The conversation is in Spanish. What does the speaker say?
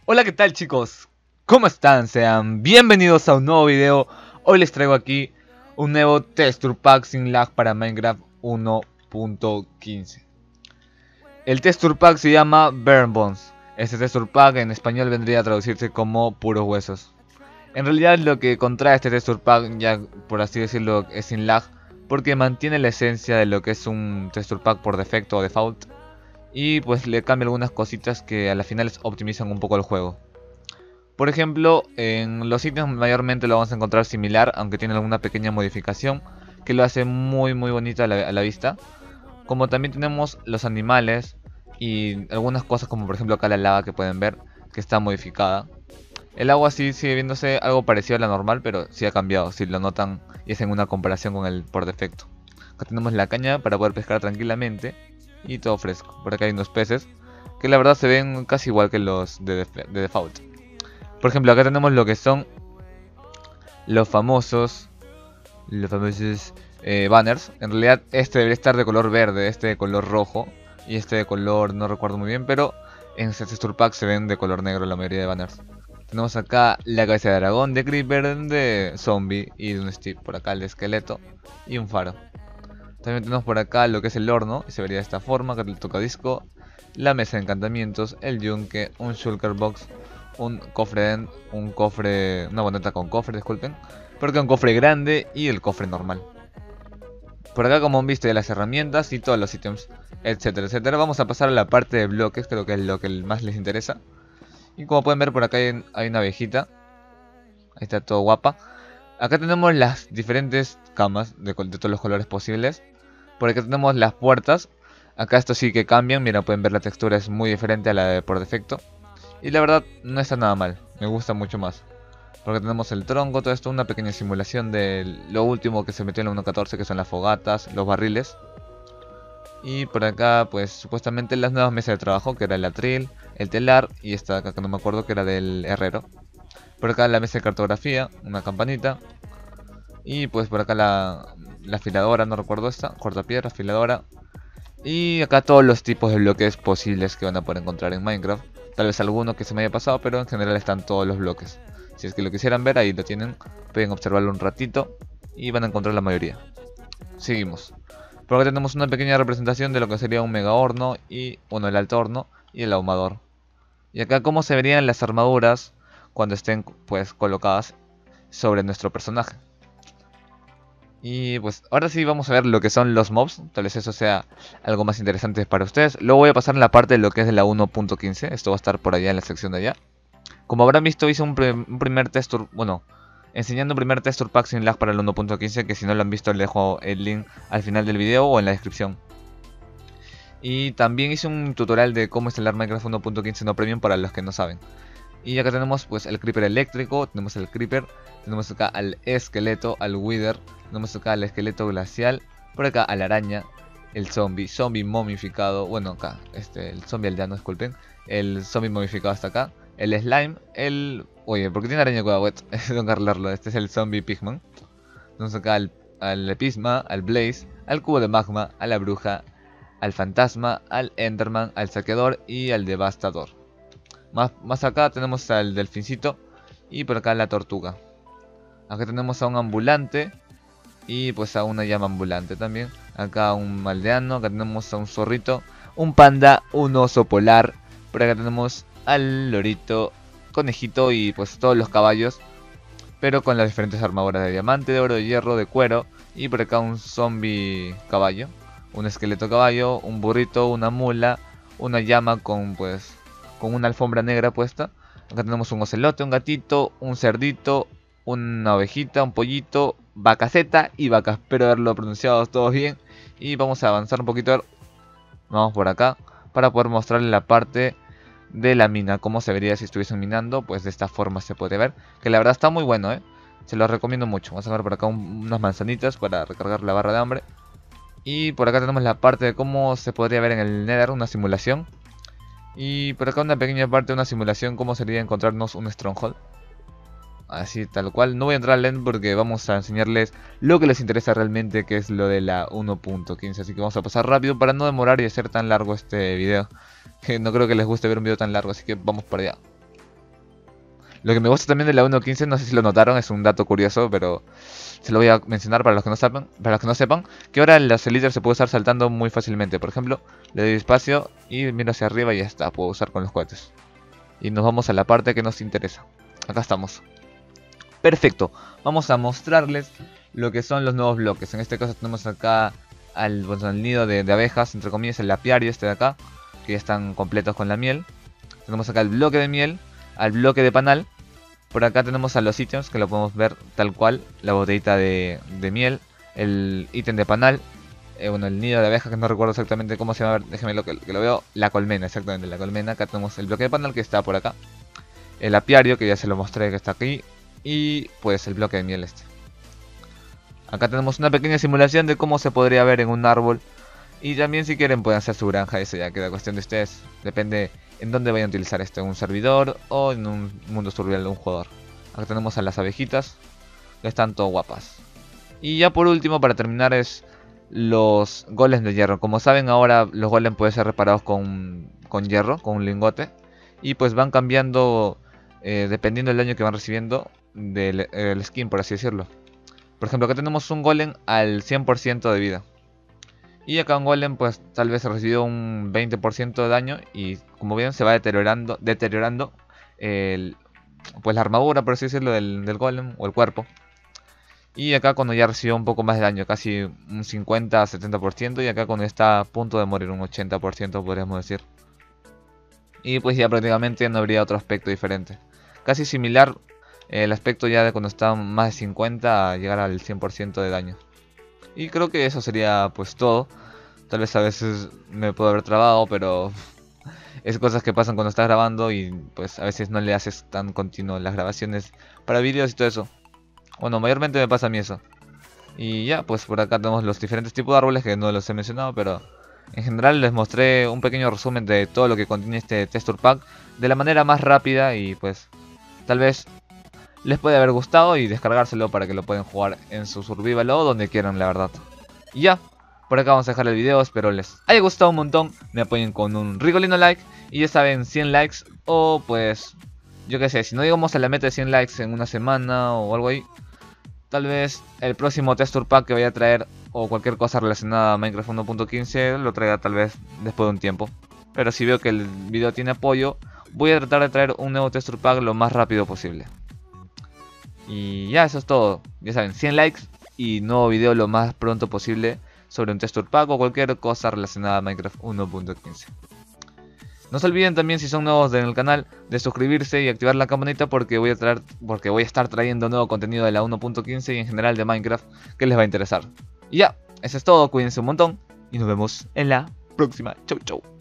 Hola, ¿qué tal, chicos? ¿Cómo están? Sean bienvenidos a un nuevo video. Hoy les traigo aquí un nuevo texture pack sin lag para Minecraft 1.15. El texture pack se llama Burn Bones. Este texture pack en español vendría a traducirse como puros huesos. En realidad lo que contrae este texture pack, ya por así decirlo, es sin lag, porque mantiene la esencia de lo que es un texture pack por defecto o default, y pues le cambia algunas cositas que a la final optimizan un poco el juego. Por ejemplo, en los ítems mayormente lo vamos a encontrar similar, aunque tiene alguna pequeña modificación que lo hace muy bonito a la vista. Como también tenemos los animales y algunas cosas como por ejemplo acá la lava que pueden ver, que está modificada. El agua sí sigue viéndose algo parecido a la normal, pero sí ha cambiado, si lo notan y hacen una comparación con el por defecto. Acá tenemos la caña para poder pescar tranquilamente y todo fresco. Por acá hay unos peces que la verdad se ven casi igual que los de default. Por ejemplo, acá tenemos lo que son los famosos banners. En realidad este debería estar de color verde, este de color rojo y este de color no recuerdo muy bien, pero en este texture pack se ven de color negro la mayoría de banners. Tenemos acá la cabeza de dragón, de creeper, de zombie y de un Steve. Por acá el de esqueleto y un faro. También tenemos por acá lo que es el horno, y se vería de esta forma, acá el tocadisco, la mesa de encantamientos, el yunque, un shulker box, un cofre end, un cofre, una boneta con cofre, disculpen, porque un cofre grande y el cofre normal. Por acá, como han visto, ya las herramientas y todos los ítems, etcétera, etcétera. Vamos a pasar a la parte de bloques, creo que es lo que más les interesa. Y como pueden ver, por acá hay una abejita. Ahí está todo guapa. Acá tenemos las diferentes camas de todos los colores posibles. Por acá tenemos las puertas. Acá esto sí que cambian, mira, pueden ver la textura es muy diferente a la de por defecto. Y la verdad no está nada mal, me gusta mucho más. Porque tenemos el tronco, todo esto, una pequeña simulación de lo último que se metió en la 1.14, que son las fogatas, los barriles. Y por acá, pues supuestamente las nuevas mesas de trabajo, que era el atril, el telar y esta acá que no me acuerdo que era del herrero. Por acá la mesa de cartografía, una campanita. Y pues por acá la afiladora, no recuerdo esta, cortapiedra, afiladora. Y acá todos los tipos de bloques posibles que van a poder encontrar en Minecraft. Tal vez alguno que se me haya pasado, pero en general están todos los bloques. Si es que lo quisieran ver, ahí lo tienen. Pueden observarlo un ratito y van a encontrar la mayoría. Seguimos. Por acá tenemos una pequeña representación de lo que sería un mega horno y, bueno, el alto horno y el ahumador. Y acá cómo se verían las armaduras cuando estén pues colocadas sobre nuestro personaje. Y pues ahora sí vamos a ver lo que son los mobs. Tal vez eso sea algo más interesante para ustedes. Luego voy a pasar en la parte de lo que es de la 1.15. Esto va a estar por allá en la sección de allá. Como habrán visto, hice un primer texture, bueno, enseñando un primer texture pack sin lag para el 1.15, que si no lo han visto les dejo el link al final del video o en la descripción. Y también hice un tutorial de cómo instalar Minecraft 1.15 no premium para los que no saben. Y acá tenemos pues el creeper eléctrico, tenemos el creeper, tenemos acá al esqueleto, al wither, tenemos acá al esqueleto glacial, por acá a la araña, el zombie momificado, bueno acá, el zombie aldeano, disculpen, el zombie momificado hasta acá, el slime, oye, ¿por qué tiene araña cueva wet? Tengo que arreglarlo, este es el zombie pigman. Tenemos acá al episma, al blaze, al cubo de magma, a la bruja, al fantasma, al enderman, al saqueador y al devastador. Más acá tenemos al delfincito y por acá la tortuga. Acá tenemos a un ambulante y pues a una llama ambulante también. Acá un aldeano, acá tenemos a un zorrito, un panda, un oso polar. Por acá tenemos al lorito, conejito y pues todos los caballos, pero con las diferentes armaduras de diamante, de oro, de hierro, de cuero. Y por acá un zombie caballo, un esqueleto caballo, un burrito, una mula, una llama con una alfombra negra puesta. Acá tenemos un ocelote, un gatito, un cerdito, una ovejita, un pollito, vacaceta y vaca. Espero haberlo pronunciado todos bien. Y vamos a avanzar un poquito. Vamos por acá para poder mostrarles la parte de la mina, cómo se vería si estuviesen minando. Pues de esta forma se puede ver, que la verdad está muy bueno, se lo recomiendo mucho. Vamos a ver por acá unas manzanitas para recargar la barra de hambre. Y por acá tenemos la parte de cómo se podría ver en el Nether, una simulación. Y por acá una pequeña parte de una simulación, cómo sería encontrarnos un stronghold. Así tal cual, no voy a entrar al end porque vamos a enseñarles lo que les interesa realmente, que es lo de la 1.15. Así que vamos a pasar rápido para no demorar y hacer tan largo este video. Que no creo que les guste ver un video tan largo, así que vamos para allá. Lo que me gusta también de la 1.15, no sé si lo notaron, es un dato curioso, pero se lo voy a mencionar para los que no sepan, que ahora los Eliter se puede usar saltando muy fácilmente. Por ejemplo, le doy espacio y miro hacia arriba y ya está, puedo usar con los cohetes. Y nos vamos a la parte que nos interesa. Acá estamos. Perfecto, vamos a mostrarles lo que son los nuevos bloques. En este caso tenemos acá al nido de abejas, entre comillas, el apiario este de acá, que ya están completos con la miel. Tenemos acá el bloque de miel, al bloque de panal. Por acá tenemos a los ítems, que lo podemos ver tal cual, la botellita de miel, el ítem de panal, bueno, el nido de abejas, que no recuerdo exactamente cómo se llama, a ver, déjenme que lo veo, la colmena, exactamente, la colmena. Acá tenemos el bloque de panal que está por acá, el apiario, que ya se lo mostré que está aquí, y pues el bloque de miel este. Acá tenemos una pequeña simulación de cómo se podría ver en un árbol. Y también si quieren pueden hacer su granja, eso ya queda cuestión de ustedes. Depende en dónde vayan a utilizar esto, en un servidor o en un mundo survival de un jugador. Acá tenemos a las abejitas, que están todo guapas. Y ya por último, para terminar, es los golems de hierro. Como saben, ahora los golems pueden ser reparados con hierro, con un lingote. Y pues van cambiando dependiendo del daño que van recibiendo del el skin, por así decirlo. Por ejemplo, acá tenemos un golem al 100% de vida. Y acá un golem pues tal vez recibió un 20% de daño. Y como ven se va deteriorando pues la armadura, por así decirlo, del golem o el cuerpo. Y acá cuando ya recibió un poco más de daño, casi un 50-70%. Y acá cuando está a punto de morir, un 80% podríamos decir. Y pues ya prácticamente no habría otro aspecto diferente. Casi similar el aspecto ya de cuando está más de 50 a llegar al 100% de daño. Y creo que eso sería pues todo. Tal vez a veces me puedo haber trabado, pero es cosas que pasan cuando estás grabando y pues a veces no le haces tan continuo las grabaciones para vídeos y todo eso. Bueno, mayormente me pasa a mí eso. Y ya, pues por acá tenemos los diferentes tipos de árboles que no los he mencionado, pero en general les mostré un pequeño resumen de todo lo que contiene este Texture Pack de la manera más rápida y pues tal vez les puede haber gustado y descargárselo para que lo puedan jugar en su survival o donde quieran, la verdad. Y ya, por acá vamos a dejar el video, espero les haya gustado un montón, me apoyen con un rigolino like y ya saben, 100 likes o pues, yo qué sé, si no llegamos a la meta de 100 likes en una semana o algo ahí, tal vez el próximo Texture Pack que vaya a traer o cualquier cosa relacionada a Minecraft 1.15 lo traiga tal vez después de un tiempo. Pero si veo que el video tiene apoyo, voy a tratar de traer un nuevo Texture Pack lo más rápido posible. Y ya, eso es todo. Ya saben, 100 likes y nuevo video lo más pronto posible sobre un Texture Pack o cualquier cosa relacionada a Minecraft 1.15. No se olviden también, si son nuevos en el canal, de suscribirse y activar la campanita porque voy a estar trayendo nuevo contenido de la 1.15 y en general de Minecraft que les va a interesar. Y ya, eso es todo, cuídense un montón y nos vemos en la próxima. Chau chau.